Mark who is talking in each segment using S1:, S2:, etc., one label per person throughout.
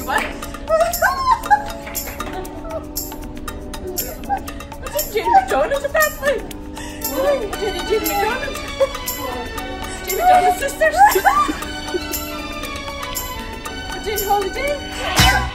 S1: What? I did Jane McDonald apparently. I did Jane McDonald. Jane McDonald's sisters. I did Holiday.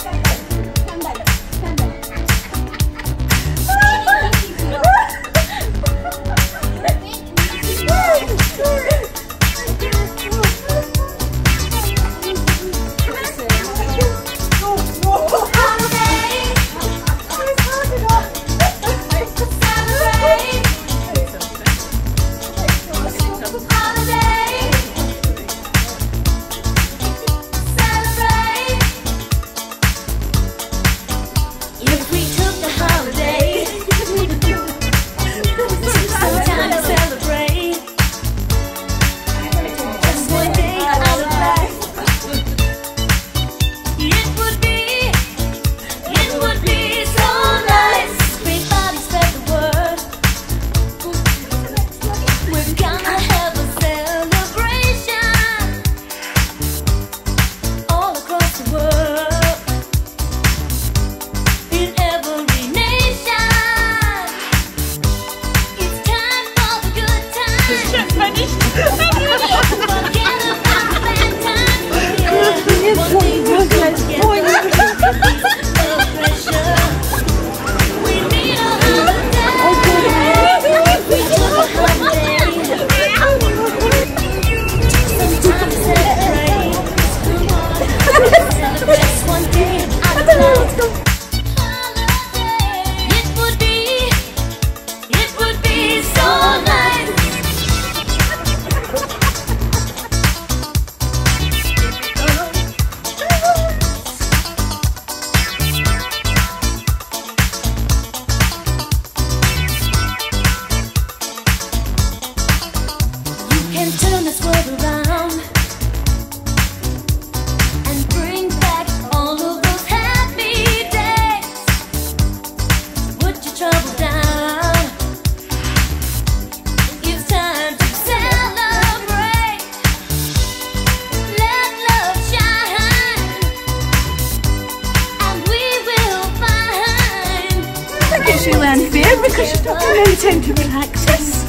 S1: She learned beer because she's not going to time to practice.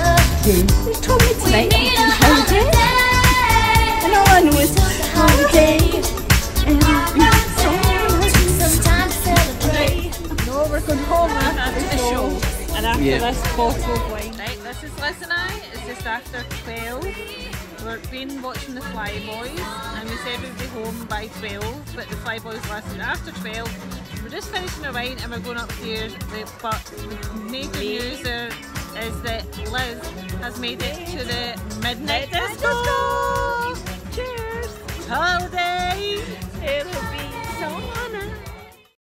S1: They told me tonight on holiday, and all I know is holiday. No, we're going home after the show and after this bottle of wine. Right, this is Liz and I. It's just after 12. We've been watching the Flyboys and we said we'd be home by 12, but the Flyboys lasted after 12. We're just finishing our wine and we're going upstairs, but the major news is that Liz has made it to the midnight disco! Cheers! Holiday!